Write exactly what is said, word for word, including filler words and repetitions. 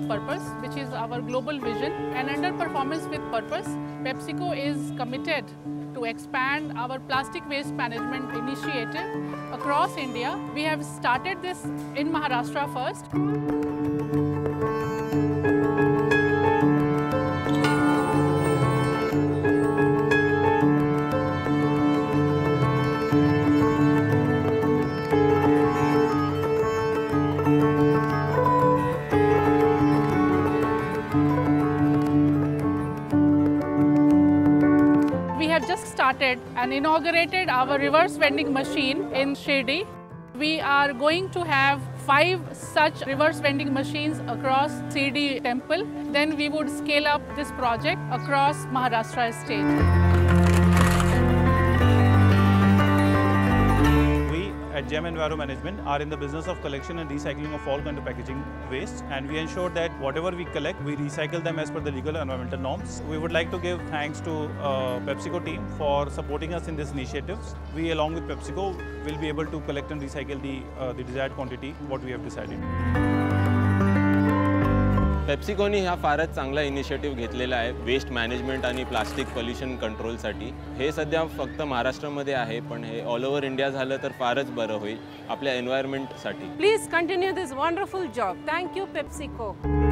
purpose, which is our global vision, and under performance with purpose, PepsiCo is committed to expand our plastic waste management initiative across India. We have started this in Maharashtra first. Just started and inaugurated our reverse vending machine in Shirdi. We are going to have five such reverse vending machines across Shirdi temple. Then we would scale up this project across Maharashtra state. At Gem Enviro Management are in the business of collection and recycling of all kind of packaging waste, and we ensure that whatever we collect, we recycle them as per the legal and environmental norms. We would like to give thanks to uh, PepsiCo team for supporting us in this initiatives. We, along with PepsiCo, will be able to collect and recycle the, uh, the desired quantity what we have decided. पेप्सिकोनी हा फारच चांगला initiative घेतलेला आहे waste management आणि plastic pollution कंट्रोलसाठी. हे सध्या फक्त महाराष्ट्रामध्ये आहे, पण हे ऑल ओव्हर इंडिया झालं तर फारच बरं होईल आपल्या एन्व्हायरमेंटसाठी. Please continue this wonderful job. Thank you PepsiCo.